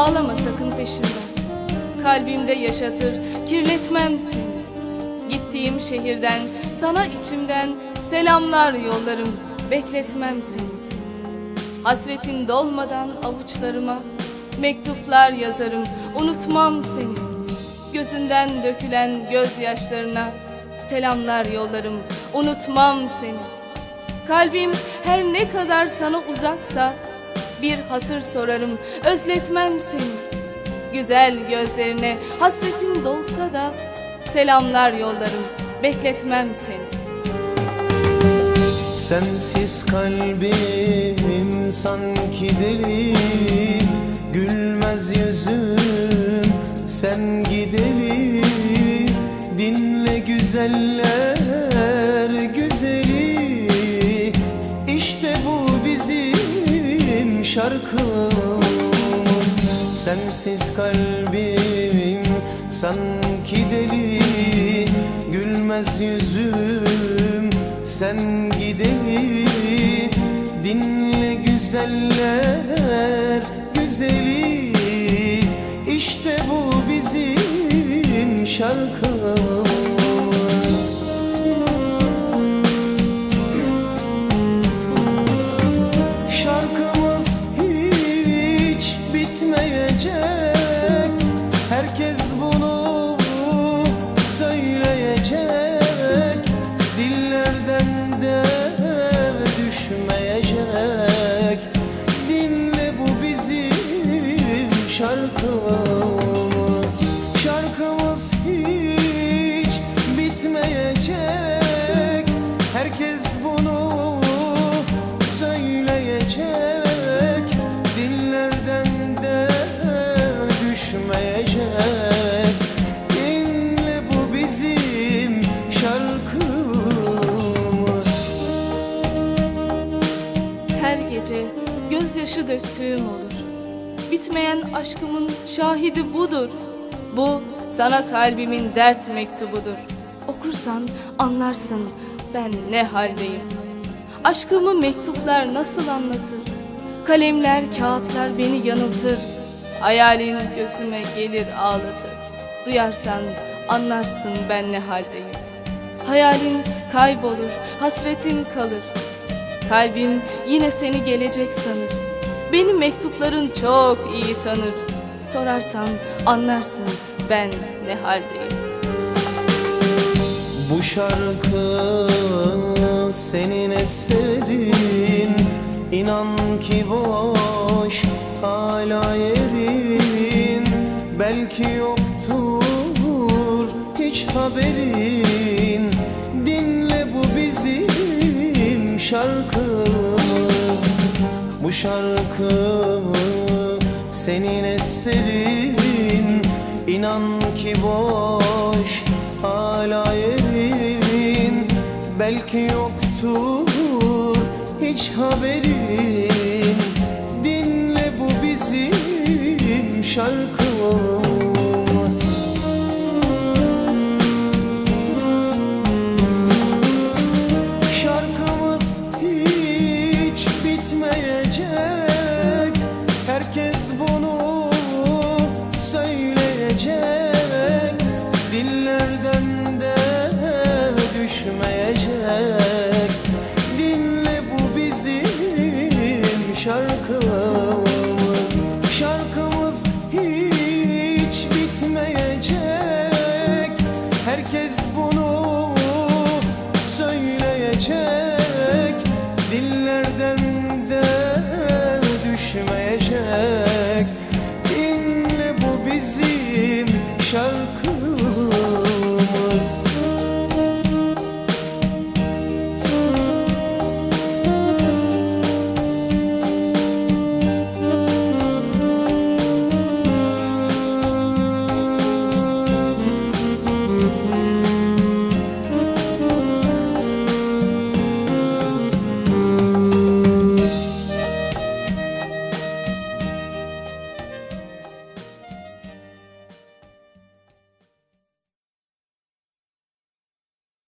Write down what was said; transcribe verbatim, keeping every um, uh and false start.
Ağlama sakın peşimden. Kalbimde yaşatır, kirletmem seni. Gittiğim şehirden, sana içimden selamlar yollarım, bekletmem seni. Hasretin dolmadan avuçlarıma mektuplar yazarım, unutmam seni. Gözünden dökülen gözyaşlarına selamlar yollarım, unutmam seni. Kalbim her ne kadar sana uzaksa bir hatır sorarım, özletmem seni. Güzel gözlerine hasretin dolsa da selamlar yollarım, bekletmem seni. Sensiz kalbim sanki deli, gülmez yüzüm sen gideli. Dinle güzeller güzeli, işte bu bizim şarkımız. Sensiz kalbim sanki deli, gülmez yüzüm sen gideli. Dinle güzeller güzeli, işte bu bizim şarkımız. Şarkımız hiç bitmeyecek, herkes bunu söyleyecek. Dillerden de düşmeyecek. Dinle bu bizim şarkımız. Şarkımız hiç bitmeyecek, herkes bunu söyleyecek. Dillerden de düşmeyecek. Dinle bu bizim şarkımız. Her gece gözyaşı döktüğüm olur. Bitmeyen aşkımın şahidi budur. Bu sana kalbimin dert mektubudur. Okursan anlarsın ben ne haldeyim. Aşkımı mektuplar nasıl anlatır? Kalemler, kağıtlar beni yanıltır. Hayalin gözüme gelir ağlatır. Duyarsan anlarsın ben ne haldeyim. Hayalin kaybolur, hasretin kalır. Kalbim yine seni gelecek sanır. Beni mektupların çok iyi tanır. Sorarsan anlarsın ben ne haldeyim. Bu şarkı senin eserin, İnan ki boş hala yerin. Belki yoktur hiç haberin. Dinle bu bizim şarkımız. Bu şarkı senin eserin, İnan ki boş hala yerin. Belki yoktur hiç haberin. Dinle bu bizim şarkımız. Şarkımız hiç bitmeyecek, herkes bunu söyleyecek. Dillerden de düşmeyecek. Dinle bu bizim şarkımız. Şarkımız hiç bitmeyecek, herkes bunu söyleyecek. Dillerden de düşmeyecek. Dinle bu bizim şarkımız.